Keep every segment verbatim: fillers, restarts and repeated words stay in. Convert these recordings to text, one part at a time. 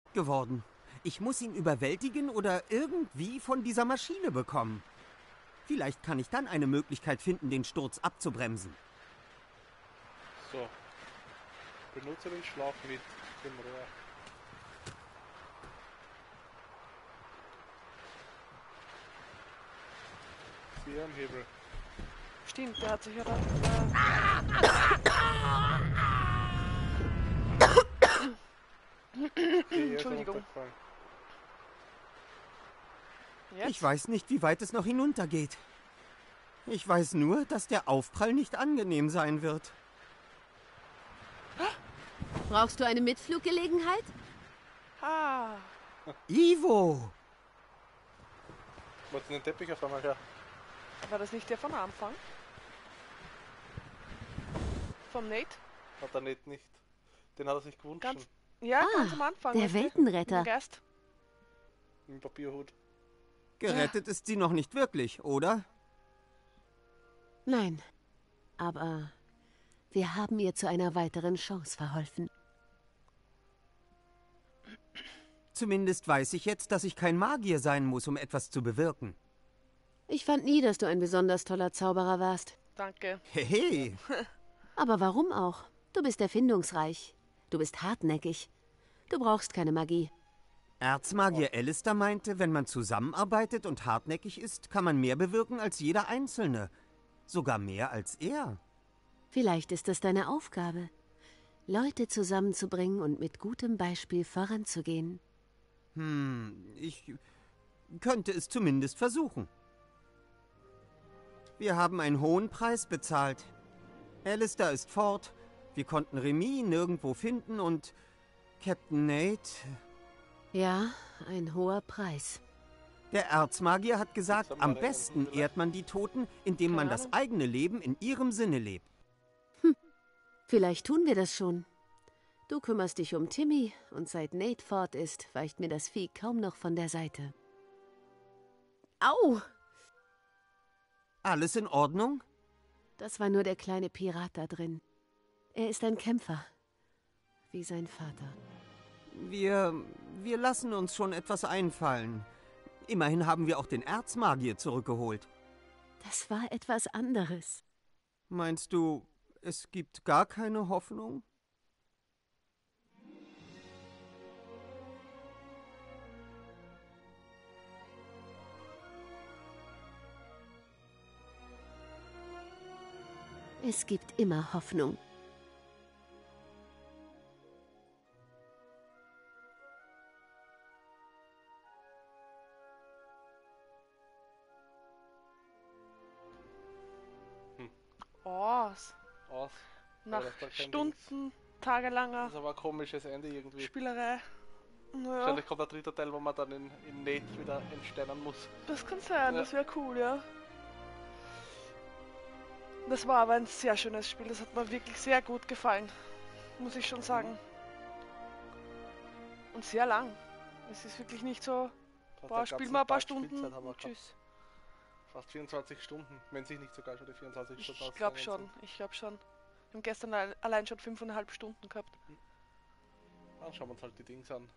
geworden. Ich muss ihn überwältigen oder irgendwie von dieser Maschine bekommen. Vielleicht kann ich dann eine Möglichkeit finden, den Sturz abzubremsen. So. Benutze den Schlauch mit dem Rohr. Siehe am Hebel. Stimmt, der hat sich ja dann... Äh Entschuldigung. Jetzt? Ich weiß nicht, wie weit es noch hinuntergeht. Ich weiß nur, dass der Aufprall nicht angenehm sein wird. Brauchst du eine Mitfluggelegenheit? Ah. Ivo! Wo hat denn den Teppich auf einmal her? War das nicht der von Anfang? Vom Nate? Hat er nicht, nicht. Den hat er sich gewünscht. Ganz, ja, Ah, ganz am Anfang. der weißt du? Weltenretter. Im Geist. Im Papierhut. Gerettet ist sie noch nicht wirklich, oder? Nein, aber wir haben ihr zu einer weiteren Chance verholfen. Zumindest weiß ich jetzt, dass ich kein Magier sein muss, um etwas zu bewirken. Ich fand nie, dass du ein besonders toller Zauberer warst. Danke. Hehe. Aber warum auch? Du bist erfindungsreich. Du bist hartnäckig. Du brauchst keine Magie. Erzmagier Alistair meinte, wenn man zusammenarbeitet und hartnäckig ist, kann man mehr bewirken als jeder Einzelne. Sogar mehr als er. Vielleicht ist es deine Aufgabe, Leute zusammenzubringen und mit gutem Beispiel voranzugehen. Hm, ich könnte es zumindest versuchen. Wir haben einen hohen Preis bezahlt. Alistair ist fort, wir konnten Remy nirgendwo finden und Captain Nate... Ja, ein hoher Preis. Der Erzmagier hat gesagt, Jetzt haben am wir besten einen- ehrt man die Toten, indem man Keine das Ahnung. eigene Leben in ihrem Sinne lebt. Vielleicht tun wir das schon. Du kümmerst dich um Timmy und seit Nate fort ist, weicht mir das Vieh kaum noch von der Seite. Au! Alles in Ordnung? Das war nur der kleine Pirat da drin. Er ist ein Kämpfer, wie sein Vater. Wir, wir lassen uns schon etwas einfallen. Immerhin haben wir auch den Erzmagier zurückgeholt. Das war etwas anderes. Meinst du, es gibt gar keine Hoffnung? Es gibt immer Hoffnung. Aus. Aus. Nach Ja, das war kein Stunden, tagelanger Das ist aber ein komisches Ende irgendwie. Spielerei. Naja, Wahrscheinlich kommt der dritte Teil, wo man dann in, in Nate wieder entsteinen muss. das kann sein, Ja. das wäre cool, ja. Das war aber ein sehr schönes Spiel, das hat mir wirklich sehr gut gefallen. Muss ich schon sagen. Und sehr lang. Es ist wirklich nicht so, Da boah, gab's spiel einen mal ein paar Tag Stunden Spielzeit, haben wir und gehabt. tschüss. Fast vierundzwanzig Stunden, wenn sich nicht sogar schon die vierundzwanzig Stunden Ich glaube ausgegangen schon, ich glaube schon. Wir haben gestern al- allein schon fünfeinhalb Stunden gehabt. sind. Dann schauen wir uns halt die Dings an.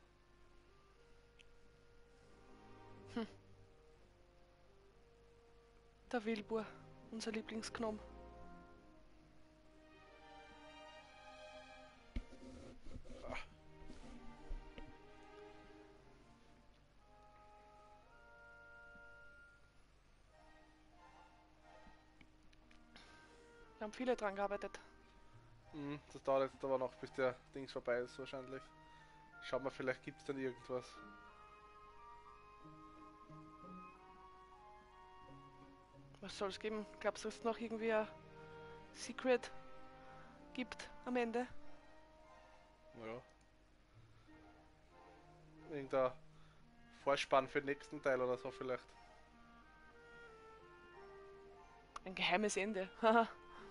Der Wilbur, unser Lieblingsgnom. Wir haben viele dran gearbeitet. Mhm, das dauert jetzt aber noch, bis der Dings vorbei ist wahrscheinlich. Schauen wir, vielleicht gibt es dann irgendwas. Was soll es geben? Glaubst du, dass es noch irgendwie ein Secret gibt am Ende? Naja. Irgendein Vorspann für den nächsten Teil oder so vielleicht. Ein geheimes Ende. Haha.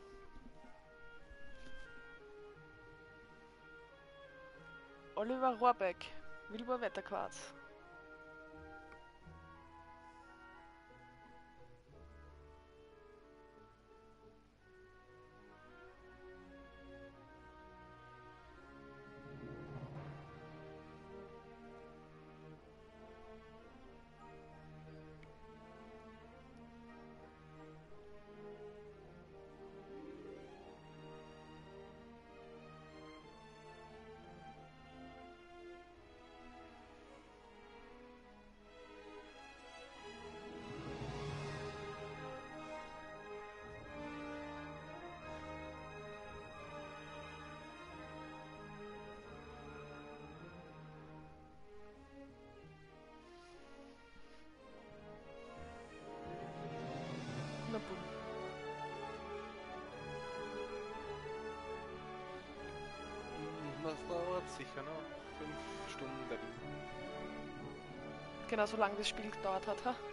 Oliver Rohrbeck, Wilbur Wetterquarz. das dauert sicher noch fünf Stunden. Genau so lange das Spiel gedauert hat, ha?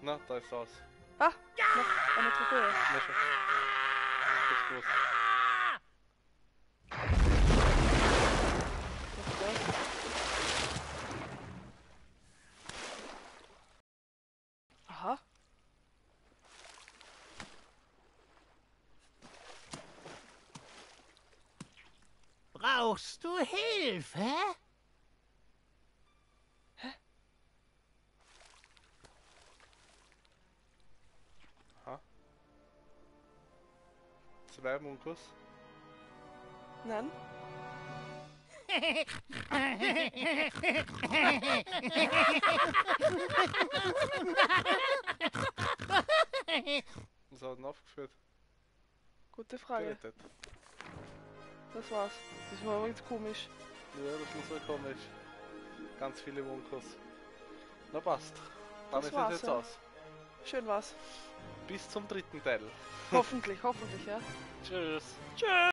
Na, da ist aus. Ah, noch eine Trophäe. Na schon. Das ist gut. Was ist das? Aha. Brauchst du Hilfe? Aha. Zwei Munkus. Nein. Was hat denn aufgeführt? Gute Frage. Gerettet. Das war's. Das war übrigens komisch. Ja, das ist so komisch. Ganz viele Munkos. Na passt. Dann Das ist es war's, jetzt ja. aus. Schön war's. Bis zum dritten Teil. Hoffentlich, hoffentlich, ja. Tschüss. Tschüss.